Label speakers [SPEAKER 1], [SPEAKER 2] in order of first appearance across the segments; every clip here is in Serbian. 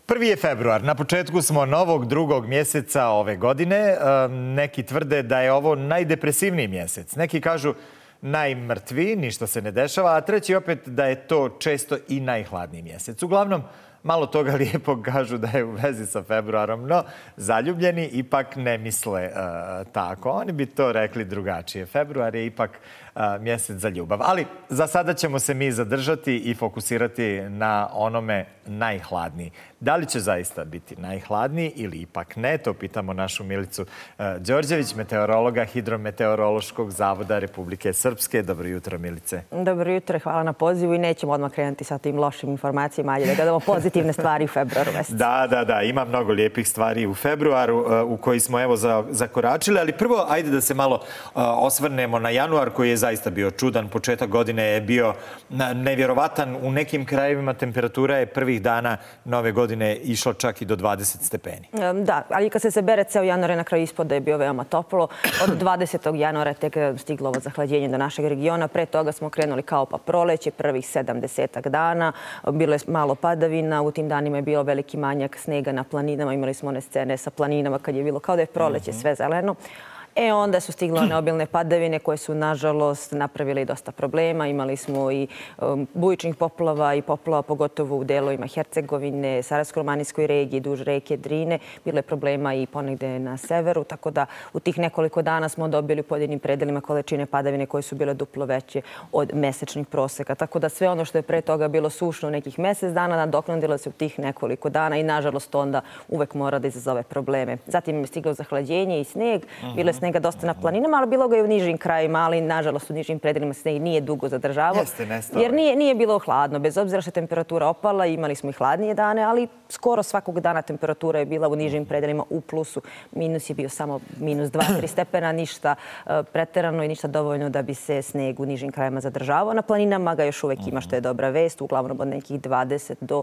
[SPEAKER 1] 1. je februar. Na početku smo novog drugog mjeseca ove godine. Neki tvrde da je ovo najdepresivniji mjesec. Neki kažu najmrtviji, ništa se ne dešava, a treći opet da je to često i najhladniji mjesec. Uglavnom, malo toga lijepog kažu da je u vezi sa februarom, no zaljubljeni ipak ne misle tako. Oni bi to rekli drugačije. Februar je ipak mjesec za ljubav. Ali za sada ćemo se mi zadržati i fokusirati na onome najhladniji. Da li će zaista biti najhladniji ili ipak ne? To pitamo našu Milicu Đorđević, meteorologa Hidrometeorološkog zavoda Republike Srpske. Dobro jutro, Milice.
[SPEAKER 2] Dobro jutro, hvala na pozivu i nećemo odmah krenuti sa tim lošim informacijama, ajde da gledamo pozitivne stvari u februaru mjesecu.
[SPEAKER 1] Da, ima mnogo lijepih stvari u februaru u koji smo evo zakoračili, ali prvo ajde da se malo osvrnemo na januar koji je zaista bio čudan. Početak godine je bio nevjerovatan. U nekim krajevima temperatura je prvih dana nove godine išla čak i do 20 stepeni.
[SPEAKER 2] Da, ali kad se sabere ceo januar je na kraju ispod da je bio veoma toplo. Od 20. januara tek stiglo ovo zahlađenje do našeg regiona. Pre toga smo krenuli kao pa proleće, prvih 70 dana. Bilo je malo padavina, u tim danima je bio veliki manjak snega na planinama. Imali smo one scene sa planinama kad je bilo kao da je proleće, sve zeleno. Onda su stigle one obilne padavine koje su, nažalost, napravile i dosta problema. Imali smo i bujičnih poplava i poplava pogotovo u delovima Hercegovine, Sarajevsko-romanijskoj regiji, duž reke Drine. Bilo je problema i ponegde na severu, tako da u tih nekoliko dana smo dobili u pojedinim predelima količine padavine koje su bile duplo veće od mesečnih proseka. Tako da sve ono što je pre toga bilo sušno nekih mesec dana nadoknadilo se u tih nekoliko dana i, nažalost, onda uvek mora da izazove probleme. Zatim je stiglo zahlađenje i sneg. Bilo je snega dosta na planinama, ali bilo ga i u nižim krajima, ali nažalost u nižim predelima sneg nije dugo zadržavao. Jer nije bilo hladno. Bez obzira što je temperatura opala, imali smo i hladnije dane, ali skoro svakog dana temperatura je bila u nižim predelima u plusu. Minus je bio samo minus 2-3 stepena, ništa preterano i ništa dovoljno da bi se sneg u nižim krajima zadržavao. Na planinama ga još uvek ima, što je dobra vest, uglavnom od nekih 20 do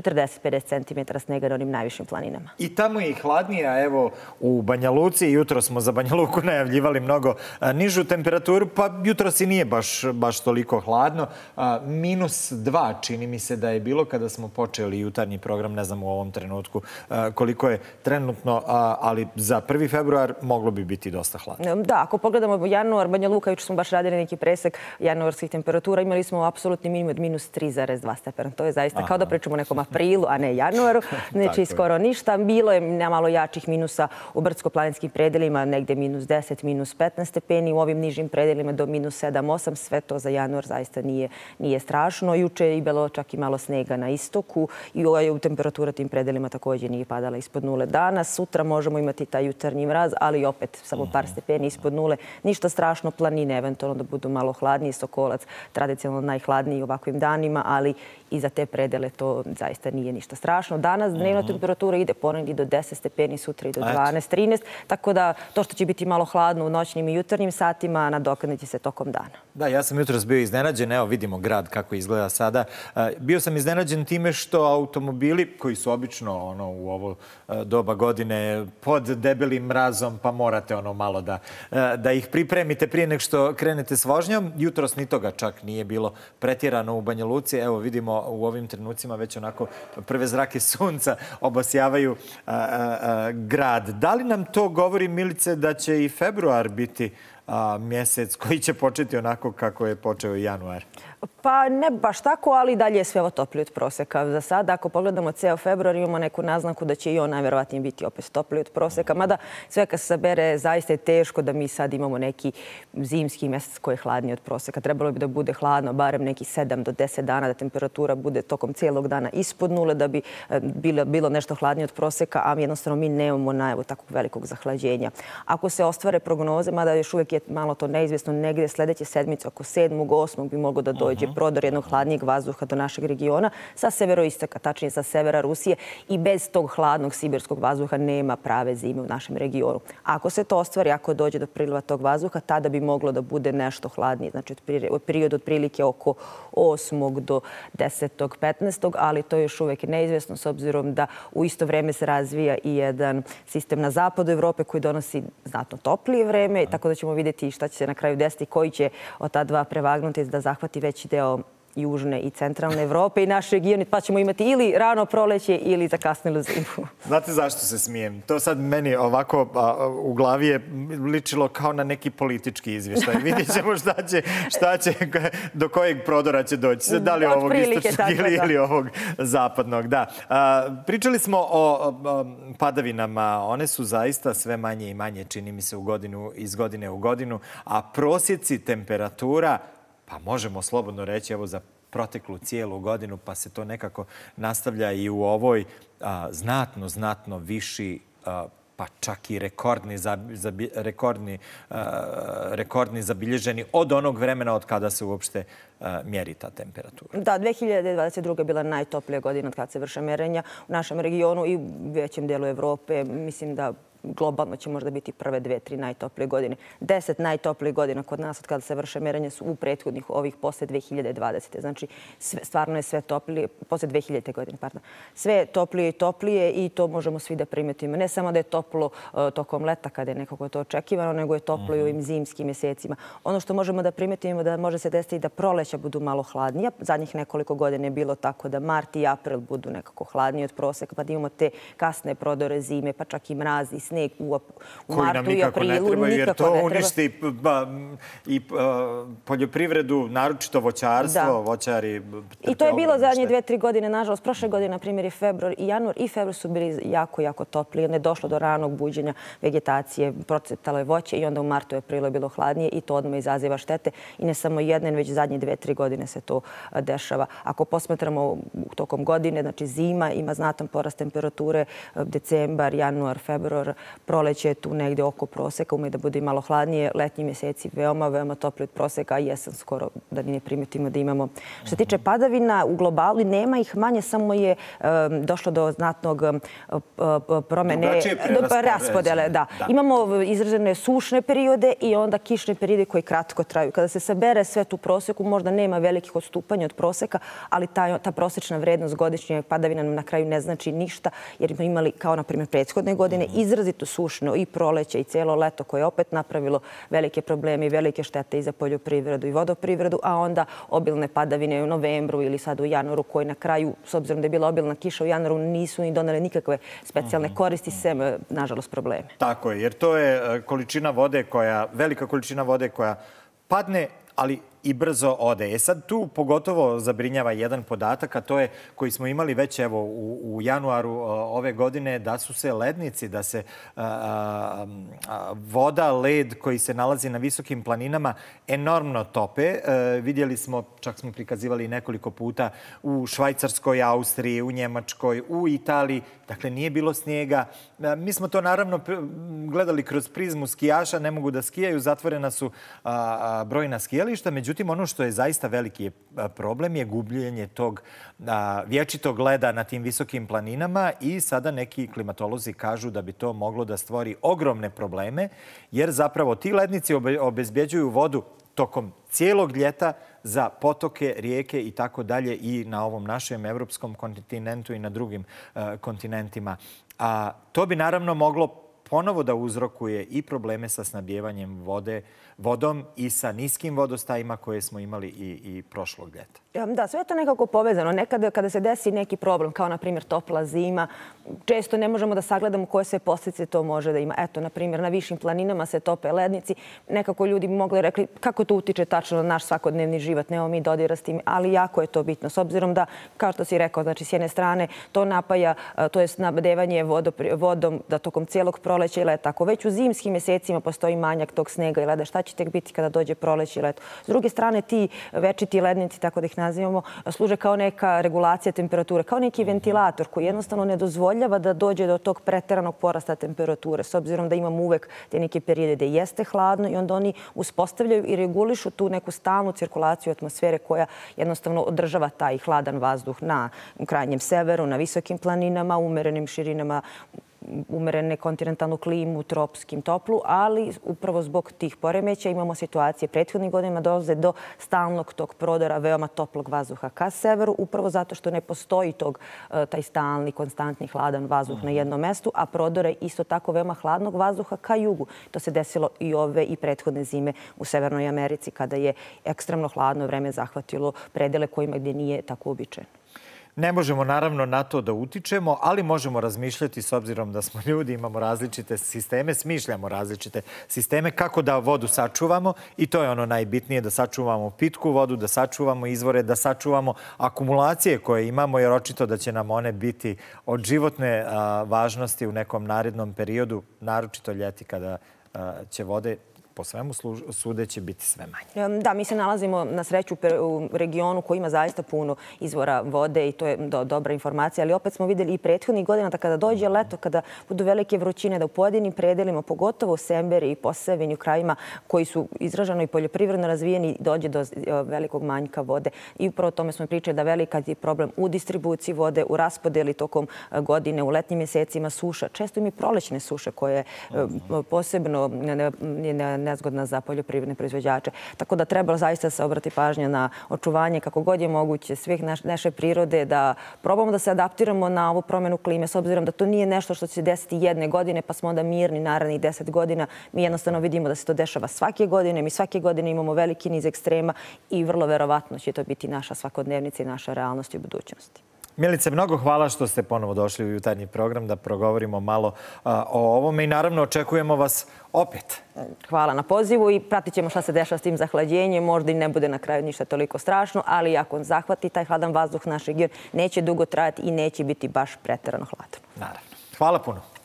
[SPEAKER 2] 40-50 cm snega na onim najvišim planinama.
[SPEAKER 1] I tamo je i hladnije, a evo u Banja Luci, jutro smo za Banja Luku najavljivali mnogo nižu temperaturu, pa jutros i nije baš toliko hladno. -2 čini mi se da je bilo kada smo počeli jutarnji program, ne znam u ovom trenutku koliko je trenutno, ali za 1. februar moglo bi biti dosta hladno.
[SPEAKER 2] Da, ako pogledamo januar, Banja Luka, jučer smo baš radili neki presek januarskih temperatura, imali smo apsolutni minimum od -3,2 stepena. To je zaista kao da pričamo o nekom aprilu, a ne januaru. Znači, skoro ništa. Bilo je malo jačih minusa u brdsko-planinskim predelima, negde -10, -15 stepeni, u ovim nižim predelima do -7-8. Sve to za januar zaista nije strašno. Juče je bilo čak i malo snega na istoku i u temperatura tim predelima također nije padala ispod nule. Danas, sutra možemo imati taj jutarnji mraz, ali opet samo par stepeni ispod nule. Ništa strašno, planine eventualno da budu malo hladniji, Sokolac tradicionalno najhladniji u ovakvim danima, ali i za te predele to zaista nije ništa strašno. Danas dnevna temperatura ide ponegdje do 10 stepeni, sutra i do 12-13, tako da to što će biti malo hladno u noćnim i jutarnjim satima nadoknadit će se tokom dana.
[SPEAKER 1] Da, ja sam jutros bio iznenađen, evo vidimo grad kako izgleda sada. Bio sam iznenađen time što automobili koji su obično u ovo doba godine pod debelim mrazom, pa morate malo da ih pripremite prije nego što krenete s vožnjom. Jutros ni toga čak nije bilo pretjerano u Banja Luci. Evo vidimo u ovim trenucima već onako prve zrake sunca obasjavaju grad. Da li nam to govori, Milice, da će i februar biti mjesec koji će početi onako kako je počeo i januar?
[SPEAKER 2] Pa ne baš tako, ali dalje je sve ovo toplije od proseka. Za sada, ako pogledamo ceo februar, imamo neku naznaku da će i on najverovatnije biti opet toplije od proseka. Mada sve kad se sabere, zaista je teško da mi sad imamo neki zimski mjesec koji je hladniji od proseka. Trebalo bi da bude hladno, barem neki 7 do 10 dana, da temperatura bude tokom cijelog dana ispod nule, da bi bilo nešto hladnije od proseka, a jednostavno mi nemamo najavu takvog velikog zahlađenja. Ako se ostvare prognoze, mada još uvijek je malo to neizvjesno, negdje sledeće sedmice, oko 7. 8. bi moglo da dođe prodor jednog hladnijeg vazduha do našeg regiona sa severoistaka, tačnije sa severa Rusije, i bez tog hladnog sibirskog vazduha nema prave zime u našem regionu. Ako se to ostvari, ako dođe do priliva tog vazduha, tada bi moglo da bude nešto hladnije, znači od perioda otprilike oko 8. do 10. 15. ali to je još uvijek neizvjesno s obzirom da u isto vreme se razvija i jedan sistem na zapadu Evrope koji donosi znatno toplije vreme, tako da ćemo vidjeti šta će se na kraju desiti, koji će od ta dva prevagnuti da zahvati veći deo južne i centralne Evrope i naš region, pa ćemo imati ili rano proleće ili zakasnilu zimu.
[SPEAKER 1] Znate zašto se smijem? To sad meni ovako u glavi je ličilo kao na neki politički izvještaj. Vidjet ćemo šta će, do kojeg prodora će doći. Da li ovog istočnog ili ovog zapadnog. Da. Pričali smo o padavinama. One su zaista sve manje i manje, čini mi se, iz godine u godinu. A prosjeci temperatura, pa možemo slobodno reći, evo za proteklu cijelu godinu, pa se to nekako nastavlja i u ovoj znatno viši, pa čak i rekordni zabilježeni od onog vremena od kada se uopšte mjeri ta temperatura.
[SPEAKER 2] Da, 2022. je bila najtoplija godina od kada se vrše mjerenja u našem regionu i u većem dijelu Evrope. Mislim da globalno će možda biti prve 2-3 najtoplije godine. 10 najtoplijih godina kod nas od kada se vrše mjerenja su u prethodnih ovih posle 2020. Znači, stvarno je sve toplije, posle 2000. godine, pardon. Sve je toplije i toplije i to možemo svi da primetimo. Ne samo da je toplo tokom leta kada je nekako to očekivano, nego je toplo i u ovim zimskim mjesecima. Ono što možemo da primetimo da može se desiti da proleća budu malo hladnija. Zadnjih nekoliko godina je bilo tako da mart i april budu nekako hladniji od proseka, pa da imamo te kasne prodore zime, pa čak i mraz i sneg u martu i aprilu.
[SPEAKER 1] Jer to uništi i poljoprivredu, naročito voćarstvo, voćari.
[SPEAKER 2] I to je bilo zadnje 2-3 godine. Nažalost, prošle godine, na primjer, i februar i januar i februar su bili jako topli. Onda je došlo do ranog buđenja vegetacije, procvetalo je voće i onda u martu i aprilu je bilo hladnije i to odmah izaziva štete. I ne samo jedne, već zadnje 2-3 godine se to dešava. Ako posmatramo tokom godine, znači zima ima znatan porast temperature, decembar, januar, februar, proleće je tu negdje oko proseka, ume da bude malo hladnije, letnji mjeseci veoma topli od proseka, a jesen skoro da ni ne primetimo da imamo. Što se tiče padavina, u globalu nema ih manje, samo je došlo do znatnog promjene raspodele. Imamo izražene sušne periode i onda kišne periode koji kratko traju. Kada se sabere sve tu proseku, možda nema velikih odstupanja od proseka, ali ta prosječna vrednost godišnje padavina nam na kraju ne znači ništa, jer smo imali, kao na primjer prethodne godine, izrazito sušno i proleće i cijelo leto koje je opet napravilo velike probleme i velike štete i za poljoprivredu i vodoprivredu, a onda obilne padavine u novembru ili sad u januaru koji na kraju, s obzirom da je bila obilna kiša u januaru, nisu ni donele nikakve specijalne koristi, sem, nažalost, probleme.
[SPEAKER 1] Tako je, jer to je količina vode velika količina vode koja padne, ali i brzo ode. Sad tu pogotovo zabrinjava jedan podatak, a to je koji smo imali već evo u januaru ove godine, da su se lednici, da se voda, led koji se nalazi na visokim planinama enormno tope. Vidjeli smo, čak smo prikazivali nekoliko puta u Švajcarskoj, Austriji, u Njemačkoj, u Italiji. Dakle, nije bilo snijega. Mi smo to naravno gledali kroz prizmu skijaša, ne mogu da skijaju, zatvorena su brojna skijališta. Međutim, ono što je zaista veliki problem je gubljenje tog vječitog leda na tim visokim planinama i sada neki klimatolozi kažu da bi to moglo da stvori ogromne probleme, jer zapravo ti lednici obezbjeđuju vodu tokom cijelog ljeta za potoke, rijeke i tako dalje i na ovom našem evropskom kontinentu i na drugim kontinentima. A to bi naravno moglo ponovo da uzrokuje i probleme sa snabdjevanjem vodom i sa niskim vodostajima koje smo imali i prošlog ljeta.
[SPEAKER 2] Da, sve je to nekako povezano. Nekada kada se desi neki problem, kao na primjer topla zima, često ne možemo da sagledamo koje sve posljedice to može da ima. Eto, na primjer, na višim planinama se tope lednici. Nekako ljudi bi mogli rekli kako to utiče tačno na naš svakodnevni život. Nemamo mi dodira s tim, ali jako je to bitno. S obzirom da, kao što si rekao, znači s jedne strane to napaja, to je snabdevanje vodom da tokom cijelog proleća i leta. Ako već u zimskim mjesecima postoji manjak tog snega i leda, šta će tek biti kada dođe proleće i leto? S druge strane, ti večiti lednici, tako da ih nazivamo, služe kao neka regulacija temperature, kao neki ventilator koji jednostavno ne dozvoljava da dođe do tog preteranog porasta temperature, s obzirom da imamo uvek te neke periode gde jeste hladno i onda oni uspostavljaju i regulišu tu neku stalnu cirkulaciju atmosfere koja jednostavno održava taj hladan vazduh na krajnjem severu, na visokim planinama, umerenim širinama umerene kontinentalnu klimu, tropskim toplu, ali upravo zbog tih poremeća imamo situacije prethodnih godina dolaze do stalnog tog prodora veoma toplog vazduha ka severu, upravo zato što ne postoji taj stalni, konstantni hladan vazduh na jednom mestu, a prodore isto tako veoma hladnog vazduha ka jugu. To se desilo i ove i prethodne zime u Severnoj Americi, kada je ekstremno hladno vreme zahvatilo predele kojima gdje nije tako uobičajeno.
[SPEAKER 1] Ne možemo naravno na to da utičemo, ali možemo razmišljati s obzirom da smo ljudi, imamo različite sisteme, smišljamo različite sisteme kako da vodu sačuvamo i to je ono najbitnije, da sačuvamo pitku vodu, da sačuvamo izvore, da sačuvamo akumulacije koje imamo, jer očito da će nam one biti od životne važnosti u nekom narednom periodu, naročito ljeti kada će vode po svemu sudeći biti sve manje.
[SPEAKER 2] Da, mi se nalazimo na sreću u regionu koji ima zaista puno izvora vode i to je dobra informacija, ali opet smo vidjeli i prethodnih godina da kada dođe leto, kada budu velike vrućine, da u pojedinim predelima, pogotovo u Semberi i Posavini, u krajima koji su izraženo i poljoprivredno razvijeni, dođe do velikog manjka vode. I upravo o tome smo pričali da velika je problem u distribuciji vode, u raspodeli tokom godine, u letnjim mjesecima suša. Često ima i prolećne suše koje posebno nezgodna za poljoprivredne proizvođače. Tako da treba zaista se obrati pažnja na očuvanje kako god je moguće svih naše prirode, da probamo da se adaptiramo na ovu promjenu klime, s obzirom da to nije nešto što će se desiti jedne godine, pa smo onda mirni narednih 10 godina. Mi jednostavno vidimo da se to dešava svake godine. Mi svake godine imamo veliki niz ekstrema i vrlo verovatno će to biti naša svakodnevnica i naša realnost u budućnosti.
[SPEAKER 1] Milice, mnogo hvala što ste ponovo došli u jutarnji program da progovorimo malo o ovome i naravno očekujemo vas opet.
[SPEAKER 2] Hvala na pozivu i pratit ćemo šta se dešava s tim zahlađenjem. Možda i ne bude na kraju ništa toliko strašno, ali ako zahvati taj hladan vazduh naš region, neće dugo trajati i neće biti baš preterano hladan.
[SPEAKER 1] Naravno. Hvala puno.